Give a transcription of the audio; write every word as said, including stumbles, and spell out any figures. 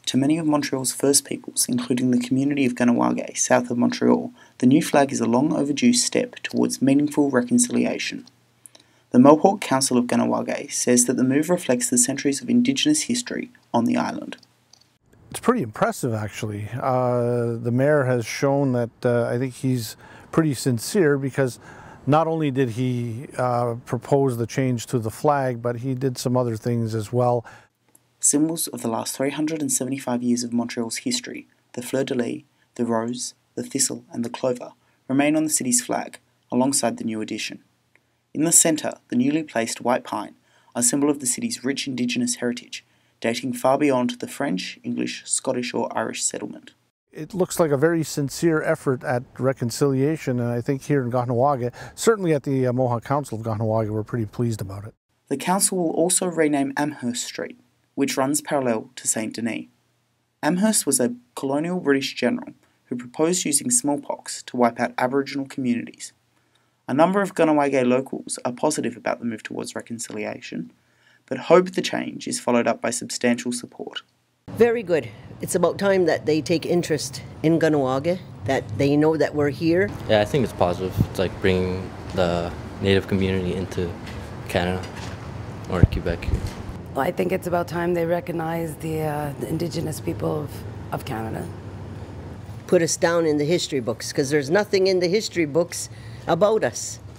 To many of Montreal's First Peoples, including the community of Kahnawake, south of Montreal, the new flag is a long overdue step towards meaningful reconciliation. The Mohawk Council of Kahnawake says that the move reflects the centuries of Indigenous history on the island. It's pretty impressive, actually. Uh, the mayor has shown that uh, I think he's pretty sincere, because not only did he uh, propose the change to the flag, but he did some other things as well. Symbols of the last three hundred seventy-five years of Montreal's history, the fleur-de-lis, the rose, the thistle and the clover, remain on the city's flag, alongside the new addition. In the centre, the newly placed white pine, a symbol of the city's rich Indigenous heritage, dating far beyond the French, English, Scottish or Irish settlement. It looks like a very sincere effort at reconciliation, and I think here in Kahnawake, certainly at the uh, Mohawk Council of Kahnawake, we're pretty pleased about it. The council will also rename Amherst Street, which runs parallel to Saint Denis. Amherst was a colonial British general who proposed using smallpox to wipe out Aboriginal communities. A number of Kahnawake locals are positive about the move towards reconciliation, but hope the change is followed up by substantial support. Very good. It's about time that they take interest in Kahnawake, that they know that we're here. Yeah, I think it's positive. It's like bringing the Native community into Canada or Quebec. Well, I think it's about time they recognize the, uh, the Indigenous people of, of Canada. Put us down in the history books, because there's nothing in the history books about us.